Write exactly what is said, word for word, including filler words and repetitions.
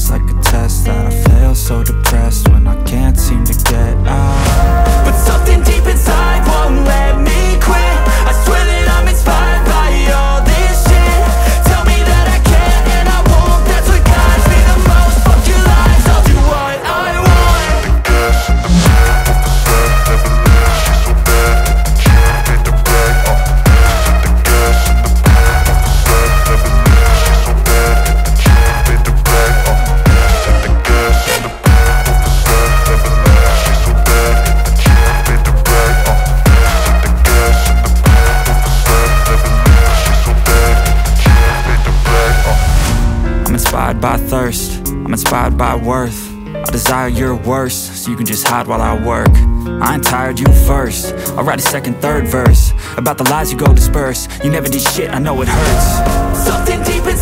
feels like a test that I fail, so depressed when I can't seem to get out. But something deep inside won't let me quit. I swear that I'm inspired by all this shit. Tell me that I can and I won't, that's what guides me the most. Fuck your lies, I'll do what I want. The gas in the middle of the set, never leave, she's so bad that you can't hit the brake. Uh, the gas in the middle of the set, never leave, she's so bad that you can't hit the brake. Uh, the gas in the middle of the set, never leave, she's so bad that you can't hit the brake. Uh, the gas in the middle of the set, never leave, she's so bad that you can't hit the brake. Uh. I'm inspired by thirst, I'm inspired by worth. I desire your worst, so you can just hide while I work. I ain't tired, you first. I'll write a second, third verse about the lies you go disperse. You never did shit, I know it hurts. Something deep